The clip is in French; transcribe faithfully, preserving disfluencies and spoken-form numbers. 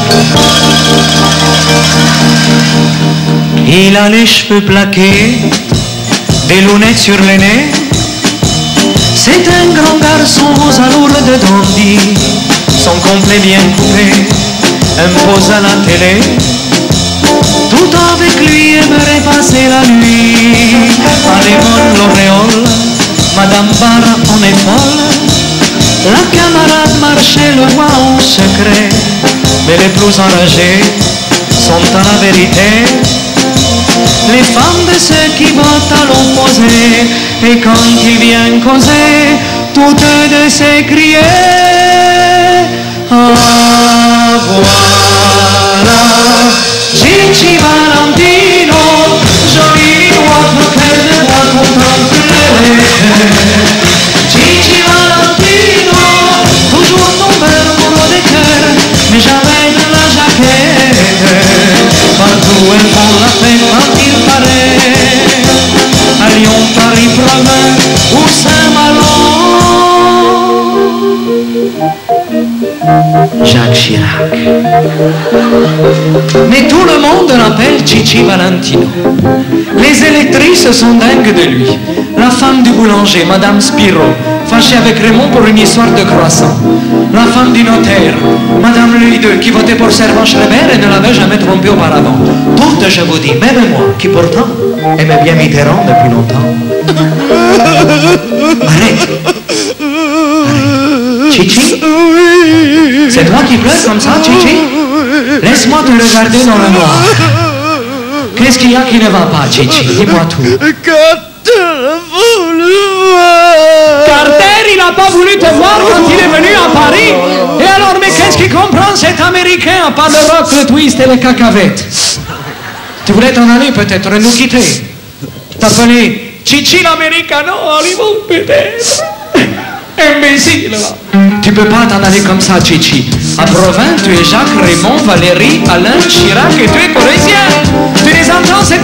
Il a les cheveux plaqués, des lunettes sur les nez. C'est un grand garçon aux allures de dandy, son complet bien coupé, impose à la télé. Tout avec lui aimerait passer la nuit. Anémone l'auréole, Madame Barra en est folle. La camarade marchait le roi en secret, mais les plus enragés sont à la vérité les femmes de ceux qui votent à l'opposé. Et quand il vient causer, toutes deux s'écrier: ah voilà Gigi Valentino, joli votre cœur de moi contempler. Gigi Valentino, toujours ton verre amoureux des cœurs, mais jamais de la jaquette. Partout elles font la fête quand il paraît, à Lyon, Paris, Provins ou Saint-Malo. Jacques Chirac. Mais tout le monde l'appelle Gigi Valentino. Les électrices sont dingues de lui. La femme du boulanger, Madame Spiro, fâchée avec Raymond pour une histoire de croissant. La femme du notaire, Madame Louis deux, qui votait pour Servan Schreiber et ne l'avait jamais trompé auparavant. Toutes, je vous dis, même moi, qui pourtant aimais bien Mitterrand depuis longtemps. Arrête. Arrête. Chichi? C'est toi qui pleures comme ça, Chichi? Laisse-moi te regarder dans le noir. Qu'est-ce qu'il y a qui ne va pas, Chichi? Dis-moi tout. Carter a voulu voir. Carter, il n'a pas voulu te voir quand il est venu à Paris. Et alors, mais qu'est-ce qu'il comprend, cet Américain, à part le rock, le twist et les cacahuètes? Tu voulais t'en aller peut-être, nous quitter. T'appeler Chichi l'Americano, Hollywood peut-être. Imbécile, là. Tu peux pas t'en aller comme ça, Chichi. À Provins, tu es Jacques, Raymond, Valérie, Alain, Chirac et tu es corésien. Tu les entends, cette